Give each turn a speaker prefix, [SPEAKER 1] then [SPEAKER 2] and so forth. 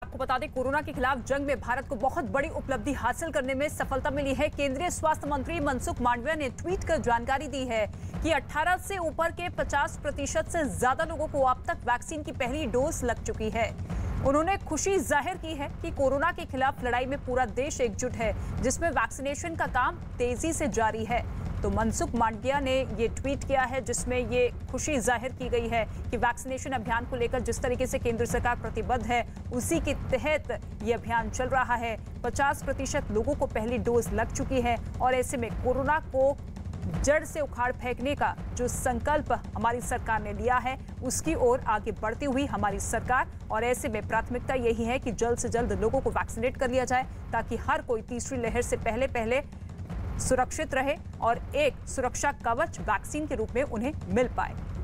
[SPEAKER 1] आपको बता दें, कोरोना के खिलाफ जंग में भारत को बहुत बड़ी उपलब्धि हासिल करने में सफलता मिली है। केंद्रीय स्वास्थ्य मंत्री मनसुख मांडविया ने ट्वीट कर जानकारी दी है कि 18 से ऊपर के 50% से ज्यादा लोगों को अब तक वैक्सीन की पहली डोज लग चुकी है। उन्होंने खुशी जाहिर की है कि कोरोना के खिलाफ लड़ाई में पूरा देश एकजुट है, जिसमें वैक्सीनेशन का काम तेजी से जारी है। तो मनसुख मांडविया ने ये ट्वीट किया है, जिसमें ये खुशी जाहिर की गई है कि वैक्सीनेशन अभियान को लेकर जिस तरीके से केंद्र सरकार प्रतिबद्ध है, उसी के तहत ये अभियान चल रहा है। 50% लोगों को पहली डोज लग चुकी है और ऐसे में कोरोना को जड़ से उखाड़ फेंकने का जो संकल्प हमारी सरकार ने लिया है, उसकी ओर आगे बढ़ती हुई हमारी सरकार, और ऐसे में प्राथमिकता यही है कि जल्द से जल्द लोगों को वैक्सीनेट कर लिया जाए, ताकि हर कोई तीसरी लहर से पहले सुरक्षित रहे और एक सुरक्षा कवच वैक्सीन के रूप में उन्हें मिल पाए।